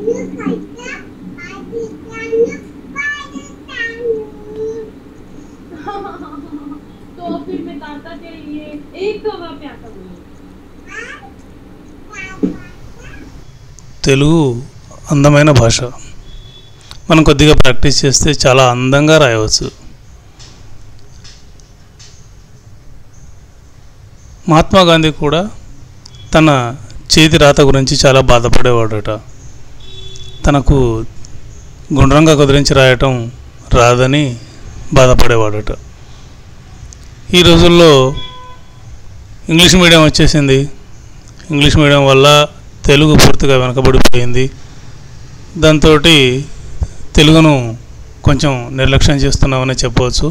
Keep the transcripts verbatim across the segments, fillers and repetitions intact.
तो फिर मैं दादा के लिए एक तो वहाँ पे आता हूँ తెలుగు అందమైన భాష. మనం కొద్దిగా ప్రాక్టీస్ చేస్తే చాలా అందంగా రాయవచ్చు. మహాత్మా గాంధీ కూడా తన చేతి రాత గురించి చాలా బాధపడేవాడట. తనకు గుండ్రంగా కుదిరించి రాయటం రాదని బాధపడేవాడట. ఈ రోజుల్లో ఇంగ్లీష్ మీడియం వచ్చేసింది. ఇంగ్లీష్ మీడియం వల్ల తెలుగు పూర్తిగా వెనకబడిపోయింది. దాంతో తెలుగును కొంచెం నిర్లక్ష్యం చేస్తున్నామని చెప్పవచ్చు.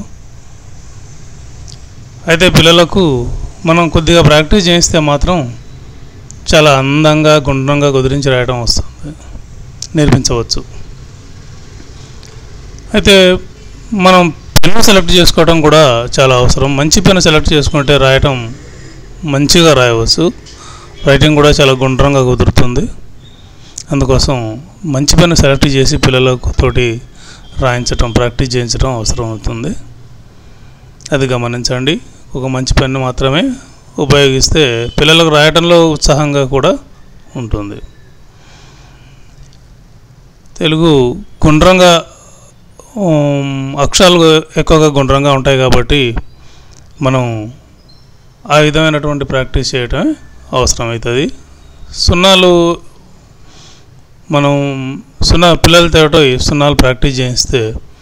అయితే పిల్లలకు మనం కొద్దిగా ప్రాక్టీస్ చేస్తే మాత్రం చాలా అందంగా గుండ్రంగా కుదిరించి రాయడం వస్తుంది, నేర్పించవచ్చు. అయితే మనం పెన్ను సెలెక్ట్ చేసుకోవడం కూడా చాలా అవసరం. మంచి పెన్ను సెలెక్ట్ చేసుకుంటే రాయటం మంచిగా రాయవచ్చు. రైటింగ్ కూడా చాలా గుండ్రంగా కుదురుతుంది. అందుకోసం మంచి పెన్ను సెలెక్ట్ చేసి పిల్లలతో రాయించటం, ప్రాక్టీస్ చేయించడం అవసరం అవుతుంది. అది గమనించండి. ఒక మంచి పెన్ను మాత్రమే ఉపయోగిస్తే పిల్లలకు రాయటంలో ఉత్సాహంగా కూడా ఉంటుంది. తెలుగు గుండ్రంగా అక్షరాలు ఎక్కువగా గుండ్రంగా ఉంటాయి కాబట్టి మనం ఆ విధమైనటువంటి ప్రాక్టీస్ చేయటం అవసరమవుతుంది. సున్నాలు మనం సున్నా పిల్లలతో సున్నాలు ప్రాక్టీస్ చేయిస్తే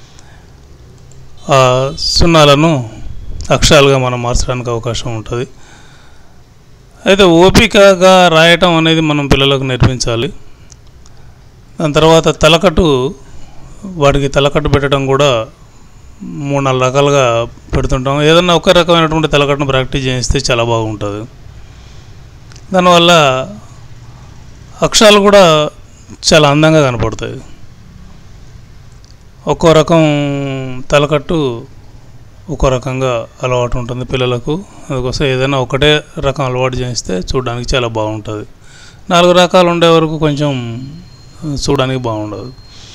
ఆ సున్నాలను అక్షరాలుగా మనం మార్చడానికి అవకాశం ఉంటుంది. అయితే ఓపికగా రాయటం అనేది మనం పిల్లలకు నేర్పించాలి. దాని తర్వాత తలకట్టు, వాటికి తలకట్టు పెట్టడం కూడా మూడు నాలుగు రకాలుగా పెడుతుంటాం. ఏదన్నా ఒక రకమైనటువంటి తలకట్టును ప్రాక్టీస్ చేయిస్తే చాలా బాగుంటుంది. దానివల్ల అక్షరాలు కూడా చాలా అందంగా కనపడతాయి. ఒక్కో రకం తలకట్టు ఒక్కో రకంగా అలవాటు ఉంటుంది పిల్లలకు. అందుకోసం ఏదైనా ఒకటే రకం అలవాటు చేస్తే చూడడానికి చాలా బాగుంటుంది. నాలుగు రకాలు ఉండే వరకు కొంచెం చూడడానికి బాగుండదు.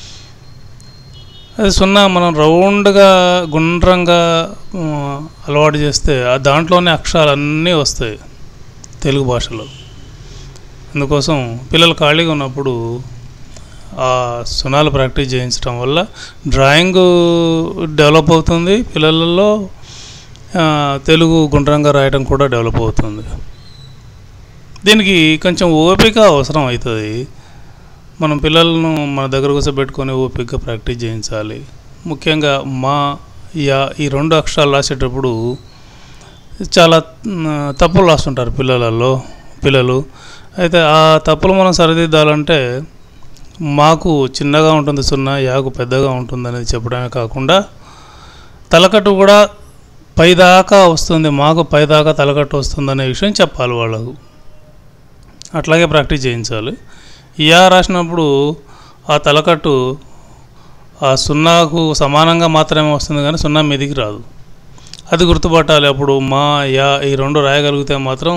అది సున్నా మనం రౌండ్గా గుండ్రంగా అలవాటు చేస్తే ఆ దాంట్లోనే అక్షరాలు అన్నీ వస్తాయి తెలుగు భాషలో. అందుకోసం పిల్లలు ఖాళీగా ఉన్నప్పుడు ఆ సున్నాలు ప్రాక్టీస్ చేయించడం వల్ల డ్రాయింగ్ డెవలప్ అవుతుంది. పిల్లలలో తెలుగు గుండ్రంగా రాయడం కూడా డెవలప్ అవుతుంది. దీనికి కొంచెం ఓపిక అవసరం అవుతుంది. మనం పిల్లలను మన దగ్గర కూర్చోబెట్టుకొని ఓపికగా ప్రాక్టీస్ చేయించాలి. ముఖ్యంగా మా యా ఈ రెండు అక్షరాలు రాసేటప్పుడు చాలా తప్పులు రాస్తుంటారు పిల్లలలో పిల్లలు. అయితే ఆ తప్పులు మనం సరిదిద్దాలంటే మాకు చిన్నగా ఉంటుంది సున్నా, యాకు పెద్దగా ఉంటుంది అనేది చెప్పడమే కాకుండా తలకట్టు కూడా పైదాకా వస్తుంది, మాకు పైదాకా తలకట్టు వస్తుంది అనే విషయం చెప్పాలి వాళ్ళకు. అట్లాగే ప్రాక్టీస్ చేయించాలి. యా రాసినప్పుడు ఆ తలకట్టు ఆ సున్నాకు సమానంగా మాత్రమే వస్తుంది కానీ సున్నా మీదికి రాదు. అది గుర్తుపట్టాలి. అప్పుడు మా యా ఈ రెండు రాయగలిగితే మాత్రం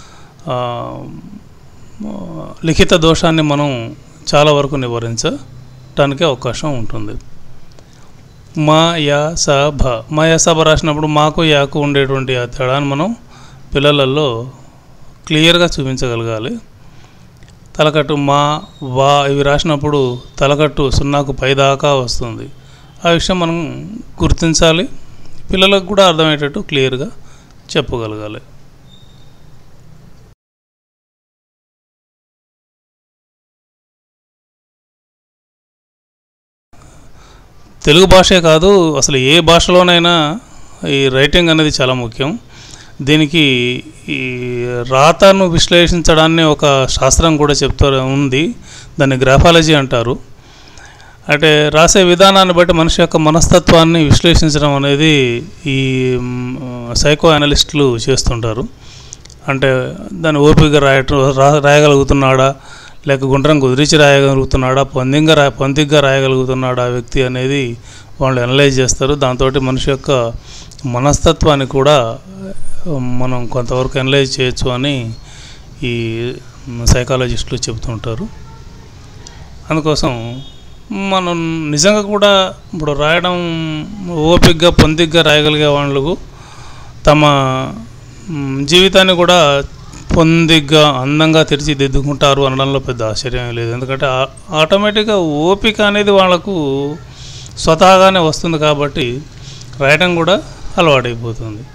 లిఖిత దోషాన్ని మనం చాలా వరకు నివారించడానికి అవకాశం ఉంటుంది. మా యా స భ మా యా స భ రాసినప్పుడు మాకు యాకు ఉండేటువంటి ఆ తేడాన్ని మనం పిల్లలలో క్లియర్గా చూపించగలగాలి. తలకట్టు మా వా ఇవి రాసినప్పుడు తలకట్టు సున్నాకు పైదాకా వస్తుంది. ఆ విషయం మనం గుర్తించాలి. పిల్లలకు కూడా అర్థమయ్యేటట్టు క్లియర్గా చెప్పగలగాలి. తెలుగు భాషే కాదు, అసలు ఏ భాషలోనైనా ఈ రైటింగ్ అనేది చాలా ముఖ్యం. దీనికి ఈ రాతను విశ్లేషించడాన్ని ఒక శాస్త్రం కూడా చెప్తూ ఉంది. దాన్ని గ్రాఫాలజీ అంటారు. అంటే రాసే విధానాన్ని బట్టి మనిషి యొక్క మనస్తత్వాన్ని విశ్లేషించడం అనేది ఈ సైకో అనలిస్టులు చేస్తుంటారు. అంటే దాన్ని ఓపికగా రాయటం రాయగలుగుతున్నాడా, లేక గుండ్రం కుదిరించి రాయగలుగుతున్నాడా, పొందిగా రా పొందిగ్గా రాయగలుగుతున్నాడా ఆ వ్యక్తి అనేది వాళ్ళు అనలైజ్ చేస్తారు. దాంతో మనిషి యొక్క మనస్తత్వాన్ని కూడా మనం కొంతవరకు అనలైజ్ చేయొచ్చు అని ఈ సైకాలజిస్టులు చెబుతుంటారు. అందుకోసం మనం నిజంగా కూడా ఇప్పుడు రాయడం ఓపికగా పొందిగ్గా రాయగలిగే వాళ్ళకు తమ జీవితాన్ని కూడా పొందిగ్గా అందంగా తీర్చిదిద్దుకుంటారు అనడంలో పెద్ద ఆశ్చర్యం లేదు. ఎందుకంటే ఆటోమేటిక్గా ఓపిక అనేది వాళ్ళకు స్వతహాగానే వస్తుంది కాబట్టి రాయడం కూడా అలవాటైపోతుంది.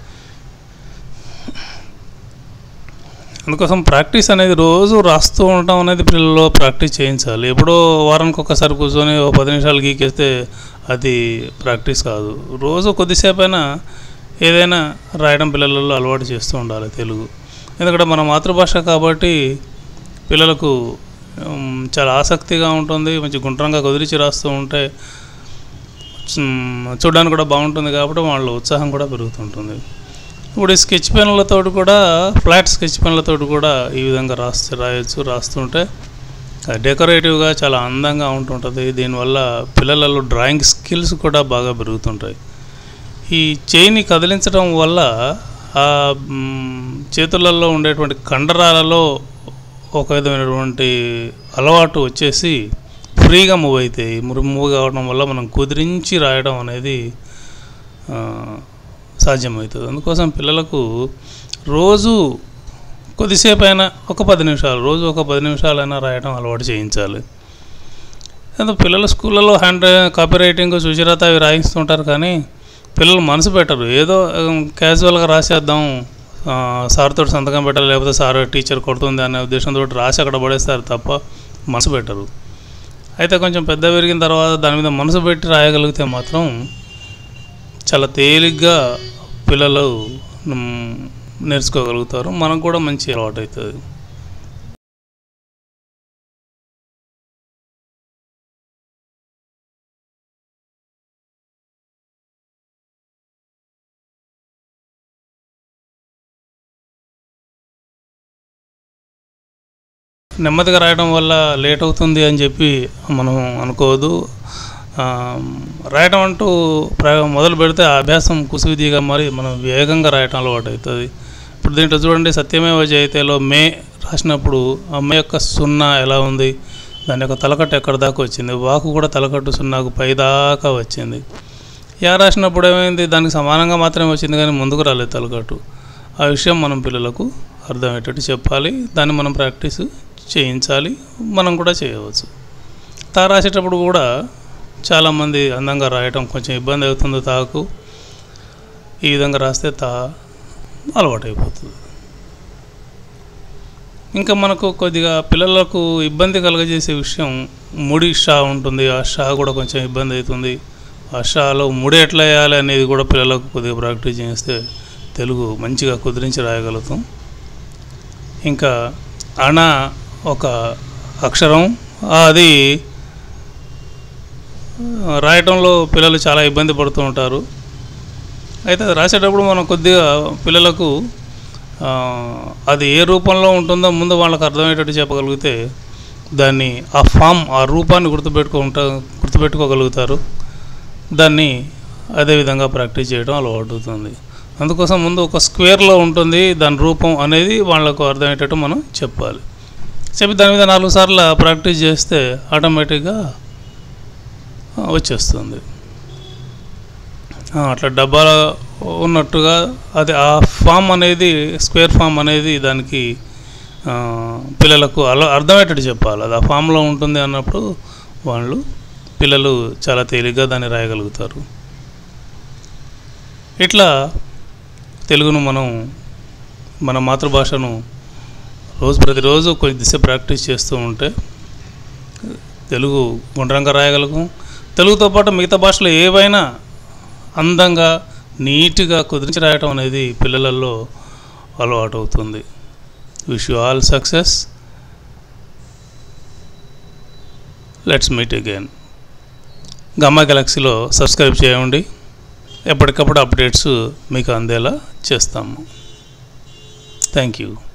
అందుకోసం ప్రాక్టీస్ అనేది రోజు రాస్తూ ఉండటం అనేది పిల్లల్లో ప్రాక్టీస్ చేయించాలి. ఎప్పుడో వారానికి ఒక్కసారి కూర్చొని ఓ పది నిమిషాలు గీకేస్తే అది ప్రాక్టీస్ కాదు. రోజు కొద్దిసేపు అయినా ఏదైనా రాయడం పిల్లలలో అలవాటు చేస్తూ ఉండాలి తెలుగు. ఎందుకంటే మన మాతృభాష కాబట్టి పిల్లలకు చాలా ఆసక్తిగా ఉంటుంది. మంచి గుండ్రంగా కుదిరించి రాస్తూ ఉంటే చూడడానికి కూడా బాగుంటుంది కాబట్టి వాళ్ళ ఉత్సాహం కూడా పెరుగుతుంటుంది. ఇప్పుడు ఈ స్కెచ్ పెన్లతో కూడా ఫ్లాట్ స్కెచ్ పెన్లతో కూడా ఈ విధంగా రాస్తే రాయొచ్చు. రాస్తుంటే డెకరేటివ్గా చాలా అందంగా ఉంటుంటుంది. దీనివల్ల పిల్లలలో డ్రాయింగ్ స్కిల్స్ కూడా బాగా పెరుగుతుంటాయి. ఈ చేయిని కదిలించడం వల్ల ఆ చేతులలో ఉండేటువంటి కండరాలలో ఒక విధమైనటువంటి అలవాటు వచ్చేసి ఫ్రీగా మూవ్ అవుతాయి. మూవ్ కావడం వల్ల మనం కుదిరించి రాయడం అనేది సాధ్యమవుతుంది. అందుకోసం పిల్లలకు రోజు కొద్దిసేపు అయినా ఒక పది నిమిషాలు రోజు ఒక పది నిమిషాలైనా రాయడం అలవాటు చేయించాలి. ఎందుకంటే పిల్లల స్కూళ్ళలో హ్యాండ్ కాపీ రైటింగ్ సుచిరాత అవి రాయిస్తుంటారు కానీ పిల్లలు మనసు పెట్టరు. ఏదో క్యాజువల్గా రాసేద్దాం, సార్తో సంతకం పెట్టాలి, లేకపోతే సార్ టీచర్ కొడుతుంది అనే ఉద్దేశంతో రాసి అక్కడ పడేస్తారు తప్ప మనసు పెట్టరు. అయితే కొంచెం పెద్ద పెరిగిన తర్వాత దాని మీద మనసు పెట్టి రాయగలిగితే మాత్రం చాలా తేలిగ్గా పిల్లలు నేర్చుకోగలుగుతారు. మనకు కూడా మంచి అలవాటు అవుతుంది. నెమ్మదిగా రాయడం వల్ల లేట్ అవుతుంది అని చెప్పి మనం అనుకోవద్దు. రాయటం అంటూ మొదలు పెడితే ఆ అభ్యాసం కుసువిధిగా మరి మనం వేగంగా రాయటం అలవాటు అవుతుంది. ఇప్పుడు దీంట్లో చూడండి, సత్యమేవ జయతేలో మే రాసినప్పుడు ఆ మే యొక్క సున్నా ఎలా ఉంది, దాని యొక్క తలకట్టు ఎక్కడ దాకా వచ్చింది, వాకు కూడా తలకట్టు సున్నాకు పైదాకా వచ్చింది. యా రాసినప్పుడు ఏమైంది, దానికి సమానంగా మాత్రమే వచ్చింది కానీ ముందుకు రాలేదు తలకట్టు. ఆ విషయం మనం పిల్లలకు అర్థమయ్యేటట్టు చెప్పాలి. దాన్ని మనం ప్రాక్టీస్ చేయించాలి. మనం కూడా చేయవచ్చు. తా రాసేటప్పుడు కూడా చాలామంది అందంగా రాయటం కొంచెం ఇబ్బంది అవుతుంది. తాకు ఈ విధంగా రాస్తే తా అలవాటైపోతుంది. ఇంకా మనకు కొద్దిగా పిల్లలకు ఇబ్బంది కలుగజేసే విషయం ముడి షా ఉంటుంది. ఆ షా కూడా కొంచెం ఇబ్బంది అవుతుంది. ఆ షాలో ముడి ఎట్లా వేయాలి అనేది కూడా పిల్లలకు కొద్దిగా ప్రాక్టీస్ చేస్తే తెలుగు మంచిగా కుదిరించి రాయగలుగుతాం. ఇంకా అణ ఒక అక్షరం, అది రాయటంలో పిల్లలు చాలా ఇబ్బంది పడుతూ ఉంటారు. అయితే రాసేటప్పుడు మనం కొద్దిగా పిల్లలకు అది ఏ రూపంలో ఉంటుందో ముందు వాళ్ళకి అర్థమయ్యేటట్టు చెప్పగలిగితే దాన్ని ఆ ఫామ్ ఆ రూపాన్ని గుర్తుపెట్టుకుంటా గుర్తుపెట్టుకోగలుగుతారు. దాన్ని అదేవిధంగా ప్రాక్టీస్ చేయడం అలవాటు అవుతుంది. అందుకోసం ముందు ఒక స్క్వేర్లో ఉంటుంది దాని రూపం అనేది వాళ్ళకు అర్థమయ్యేటట్టు మనం చెప్పాలి. చెప్పి దాని మీద నాలుగు సార్లు ప్రాక్టీస్ చేస్తే ఆటోమేటిక్గా వచ్చేస్తుంది. అట్లా డబ్బాలో ఉన్నట్టుగా అది ఆ ఫామ్ అనేది స్క్వేర్ ఫామ్ అనేది దానికి పిల్లలకు అలా అర్థమయ్యేటట్టు చెప్పాలి. అది ఆ ఫామ్లో ఉంటుంది అన్నప్పుడు వాళ్ళు పిల్లలు చాలా తేలిగ్గా దాన్ని రాయగలుగుతారు. ఇట్లా తెలుగును మనం మన మాతృభాషను రోజు ప్రతిరోజు కొద్దిసేపు ప్రాక్టీస్ చేస్తూ ఉంటే తెలుగు గుండ్రంగా రాయగలుగుతాం. తెలుగుతో పాటు మిగతా భాషలు ఏవైనా అందంగా నీట్గా కుదిరించి రాయటం అనేది పిల్లలలో అలవాటు అవుతుంది. Wish you all success. Let's meet again. Gamma గెలాక్సీలో సబ్స్క్రైబ్ చేయండి. ఎప్పటికప్పుడు అప్డేట్స్ మీకు అందేలా చేస్తాము. Thank you.